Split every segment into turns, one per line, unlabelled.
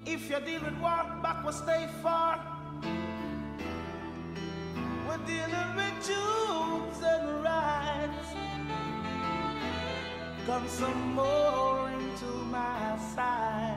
If you deal with walk back, will stay far. We're dealing with truths and rights. Come some more into my side.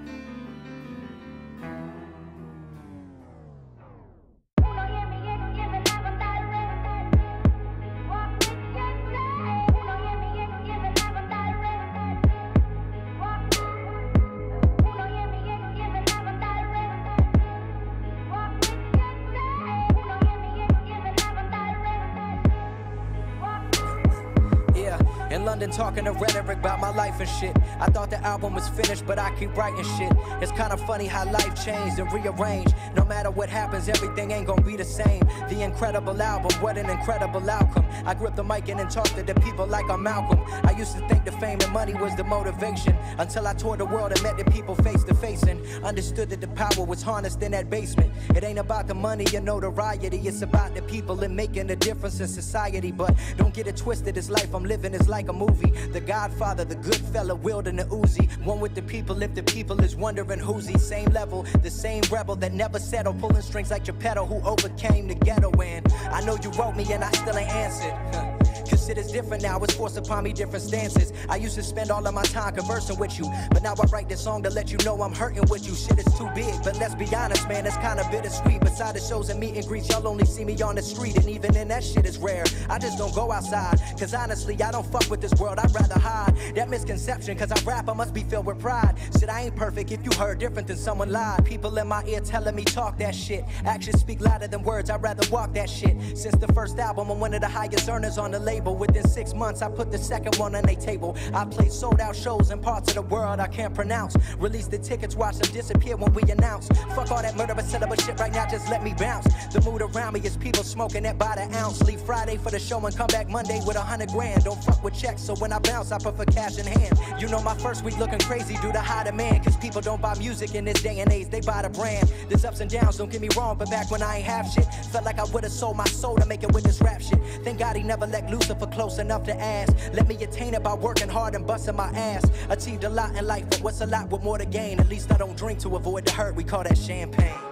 In London talking to rhetoric about my life and shit. I thought the album was finished, but I keep writing shit. It's kind of funny how life changed and rearranged. No matter what happens, everything ain't gonna be the same. The incredible album, what an incredible outcome. I grip the mic and then talk to the people like I'm Malcolm. I used to think the fame and money was the motivation, until I toured the world and met the people face to face and understood that the power was harnessed in that basement. It ain't about the money or notoriety, it's about the people and making a difference in society. But don't get it twisted, this life I'm living is like a movie. The Godfather, the good fella, wielding the Uzi. One with the people, if the people is wondering who's he. Same level, the same rebel that never settled, pulling strings like Geppetto, who overcame the ghetto. And I know you wrote me and I still ain't answered. Cause shit is different now, it's forced upon me different stances. I used to spend all of my time conversing with you, but now I write this song to let you know I'm hurting with you. Shit is too big, but let's be honest, man, it's kinda bittersweet. Beside the shows and meet and greets, y'all only see me on the street, and even then that shit is rare. I just don't go outside, cause honestly I don't fuck with this world, I'd rather hide. That misconception, cause I rap, I must be filled with pride. Shit, I ain't perfect, if you heard different than someone lied. People in my ear telling me talk that shit. Actions speak louder than words, I'd rather walk that shit. Since the first album, I'm one of the highest earners on the label. Within 6 months, I put the second one on their table. I played sold out shows in parts of the world I can't pronounce. Release the tickets, watch them disappear when we announce. Fuck all that murder, but set up a shit right now, just let me bounce. The mood around me is people smoking that by the ounce. Leave Friday for the show and come back Monday with 100 grand. Don't fuck with checks, so when I bounce, I prefer cash in hand. You know my first week looking crazy due to high demand, cause people don't buy music in this day and age, they buy the brand. There's ups and downs, don't get me wrong, but back when I ain't have shit, felt like I would've sold my soul to make it with this rap shit. Thank God he never let Lucifer close enough to ask. Let me attain it by working hard and busting my ass. Achieved a lot in life, but what's a lot with more to gain? At least I don't drink to avoid the hurt, we call that champagne.